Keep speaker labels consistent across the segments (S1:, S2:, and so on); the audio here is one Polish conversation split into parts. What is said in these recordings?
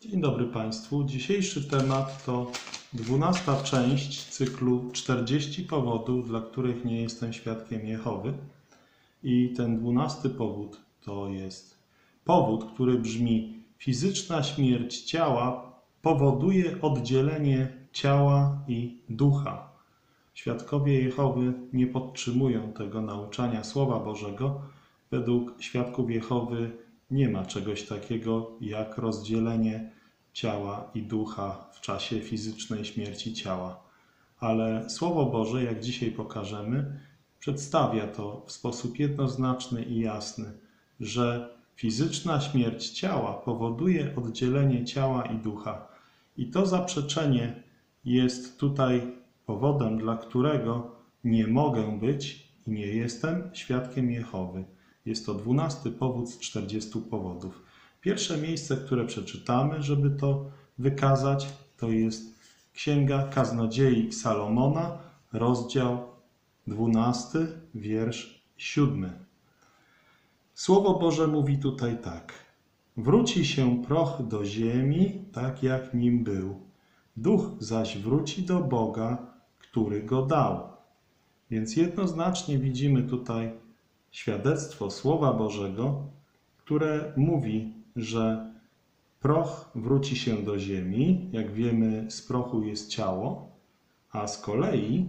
S1: Dzień dobry Państwu. Dzisiejszy temat to 12. część cyklu 40 powodów, dla których nie jestem świadkiem Jehowy. I ten 12 powód to jest powód, który brzmi: fizyczna śmierć ciała powoduje oddzielenie ciała i ducha. Świadkowie Jehowy nie podtrzymują tego nauczania Słowa Bożego. Według świadków Jehowy nie ma czegoś takiego jak rozdzielenie ciała i ducha w czasie fizycznej śmierci ciała. Ale Słowo Boże, jak dzisiaj pokażemy, przedstawia to w sposób jednoznaczny i jasny, że fizyczna śmierć ciała powoduje oddzielenie ciała i ducha. I to zaprzeczenie jest tutaj powodem, dla którego nie mogę być i nie jestem świadkiem Jehowy. Jest to 12 powód z 40 powodów. Pierwsze miejsce, które przeczytamy, żeby to wykazać, to jest Księga Kaznodziei Salomona, rozdział 12, wiersz 7. Słowo Boże mówi tutaj tak: wróci się proch do ziemi, tak jak nim był. Duch zaś wróci do Boga, który go dał. Więc jednoznacznie widzimy tutaj świadectwo Słowa Bożego, które mówi, że proch wróci się do ziemi. Jak wiemy, z prochu jest ciało, a z kolei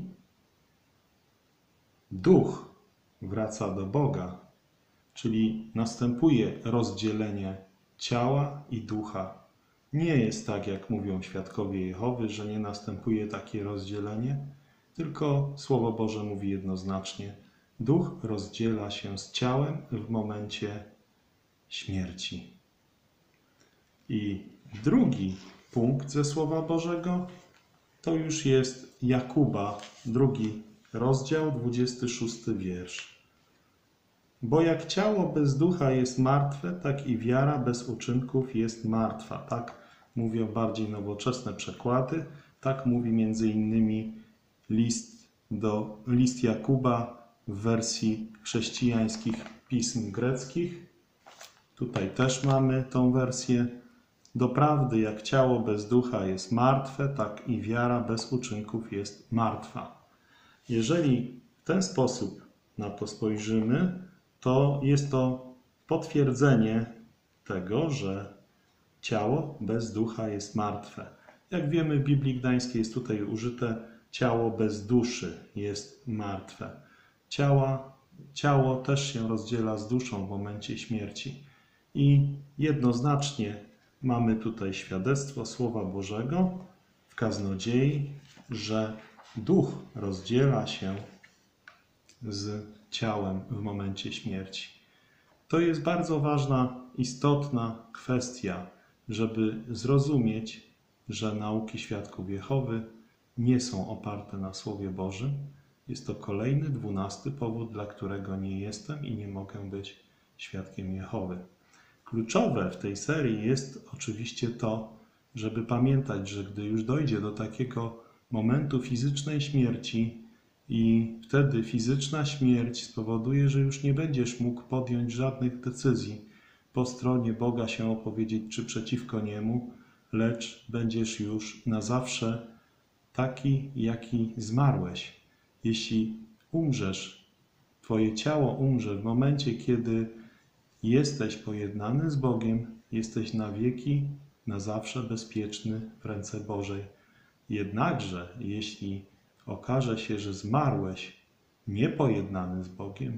S1: duch wraca do Boga, czyli następuje rozdzielenie ciała i ducha. Nie jest tak, jak mówią świadkowie Jehowy, że nie następuje takie rozdzielenie, tylko Słowo Boże mówi jednoznacznie: duch rozdziela się z ciałem w momencie śmierci. I drugi punkt ze Słowa Bożego to już jest Jakuba, 2 rozdział, 26 wiersz. Bo jak ciało bez ducha jest martwe, tak i wiara bez uczynków jest martwa. Tak mówią bardziej nowoczesne przekłady. Tak mówi między innymi list Jakuba w wersji chrześcijańskich pism greckich. Tutaj też mamy tą wersję. Doprawdy, jak ciało bez ducha jest martwe, tak i wiara bez uczynków jest martwa. Jeżeli w ten sposób na to spojrzymy, to jest to potwierdzenie tego, że ciało bez ducha jest martwe. Jak wiemy, w Biblii Gdańskiej jest tutaj użyte ciało bez duszy jest martwe. Ciało też się rozdziela z duszą w momencie śmierci. I jednoznacznie mamy tutaj świadectwo Słowa Bożego w Kaznodziei, że duch rozdziela się z ciałem w momencie śmierci. To jest bardzo ważna, istotna kwestia, żeby zrozumieć, że nauki świadków Jehowy nie są oparte na Słowie Bożym. Jest to kolejny 12 powód, dla którego nie jestem i nie mogę być świadkiem Jehowy. Kluczowe w tej serii jest oczywiście to, żeby pamiętać, że gdy już dojdzie do takiego momentu fizycznej śmierci i wtedy fizyczna śmierć spowoduje, że już nie będziesz mógł podjąć żadnych decyzji po stronie Boga się opowiedzieć czy przeciwko Niemu, lecz będziesz już na zawsze taki, jaki zmarłeś. Jeśli umrzesz, twoje ciało umrze w momencie, kiedy jesteś pojednany z Bogiem, jesteś na wieki, na zawsze bezpieczny w ręce Bożej. Jednakże, jeśli okaże się, że zmarłeś niepojednany z Bogiem,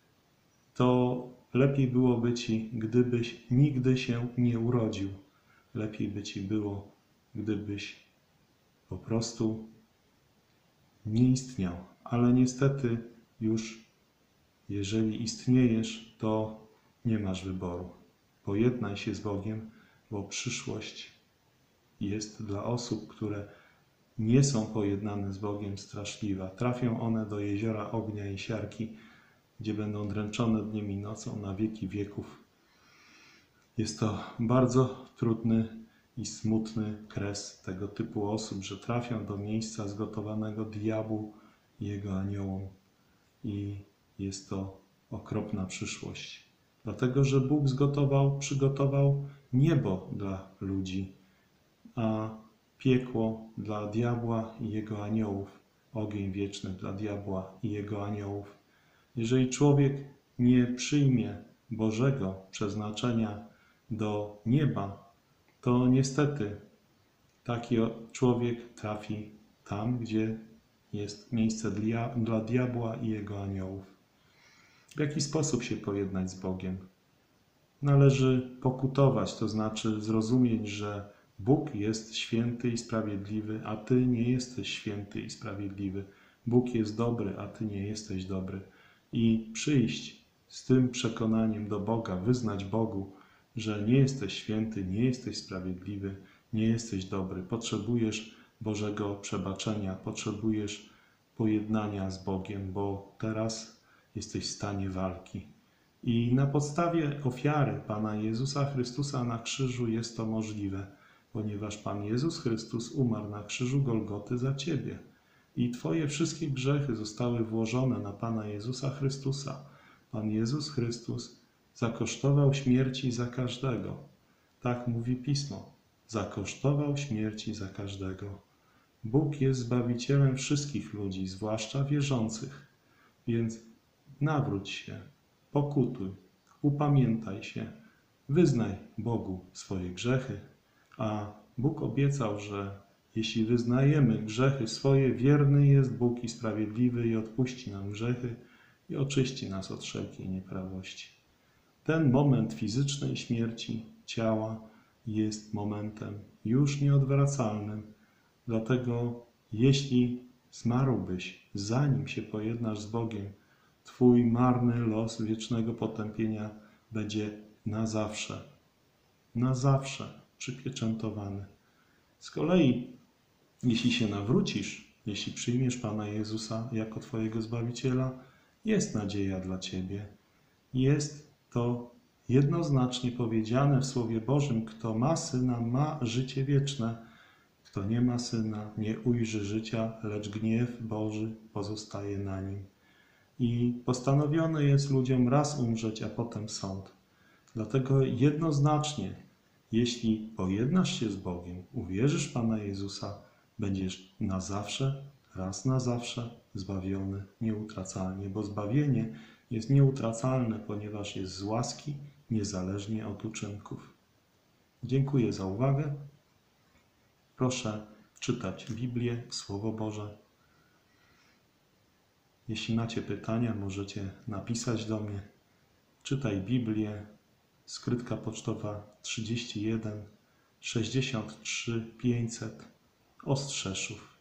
S1: to lepiej byłoby ci, gdybyś nigdy się nie urodził. Lepiej by ci było, gdybyś po prostu nie istniał. Ale niestety już, jeżeli istniejesz, to nie masz wyboru. Pojednaj się z Bogiem, bo przyszłość jest dla osób, które nie są pojednane z Bogiem, straszliwa. Trafią one do jeziora ognia i siarki, gdzie będą dręczone dniem i nocą na wieki wieków. Jest to bardzo trudny i smutny kres tego typu osób, że trafią do miejsca zgotowanego diabłu i jego aniołom. I jest to okropna przyszłość. Dlatego, że Bóg przygotował niebo dla ludzi. a piekło dla diabła i jego aniołów, ogień wieczny dla diabła i jego aniołów. Jeżeli człowiek nie przyjmie Bożego przeznaczenia do nieba, to niestety taki człowiek trafi tam, gdzie jest miejsce dla diabła i jego aniołów. W jaki sposób się pojednać z Bogiem? Należy pokutować, to znaczy zrozumieć, że Bóg jest święty i sprawiedliwy, a Ty nie jesteś święty i sprawiedliwy. Bóg jest dobry, a Ty nie jesteś dobry. I przyjść z tym przekonaniem do Boga, wyznać Bogu, że nie jesteś święty, nie jesteś sprawiedliwy, nie jesteś dobry. Potrzebujesz Bożego przebaczenia, potrzebujesz pojednania z Bogiem, bo teraz jesteś w stanie walki. I na podstawie ofiary Pana Jezusa Chrystusa na krzyżu jest to możliwe, ponieważ Pan Jezus Chrystus umarł na krzyżu Golgoty za Ciebie. I Twoje wszystkie grzechy zostały włożone na Pana Jezusa Chrystusa. Pan Jezus Chrystus zakosztował śmierci za każdego. Tak mówi Pismo. Zakosztował śmierci za każdego. Bóg jest Zbawicielem wszystkich ludzi, zwłaszcza wierzących. Więc nawróć się, pokutuj, upamiętaj się, wyznaj Bogu swoje grzechy, a Bóg obiecał, że jeśli wyznajemy grzechy swoje, wierny jest Bóg i sprawiedliwy i odpuści nam grzechy i oczyści nas od wszelkiej nieprawości. Ten moment fizycznej śmierci ciała jest momentem już nieodwracalnym, dlatego jeśli zmarłbyś, zanim się pojednasz z Bogiem, Twój marny los wiecznego potępienia będzie na zawsze przypieczętowany. Z kolei, jeśli się nawrócisz, jeśli przyjmiesz Pana Jezusa jako Twojego Zbawiciela, jest nadzieja dla Ciebie. Jest to jednoznacznie powiedziane w Słowie Bożym: kto ma Syna, ma życie wieczne. Kto nie ma Syna, nie ujrzy życia, lecz gniew Boży pozostaje na nim. I postanowione jest ludziom raz umrzeć, a potem sąd. Dlatego jednoznacznie, jeśli pojednasz się z Bogiem, uwierzysz w Pana Jezusa, będziesz na zawsze, raz na zawsze zbawiony nieutracalnie, bo zbawienie jest nieutracalne, ponieważ jest z łaski, niezależnie od uczynków. Dziękuję za uwagę. Proszę czytać Biblię, Słowo Boże. Jeśli macie pytania, możecie napisać do mnie. Czytaj Biblię, skrytka pocztowa 31 63 500 Ostrzeszów.